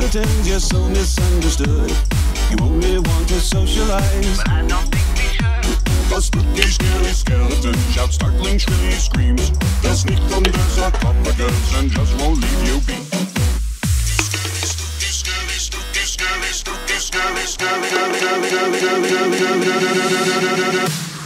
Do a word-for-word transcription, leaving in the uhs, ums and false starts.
skeletons, you're so misunderstood. You only want to socialize, but I don't think we should. the spooky, scary skeletons shout startling, shrilly screams. They'll sneak from their sarcophagus and just won't leave you be. Spooky, scary, spooky, scary, spooky, scary, scary, scary, scary, scary, scary, scary, scary, scary, scary, scary, scary.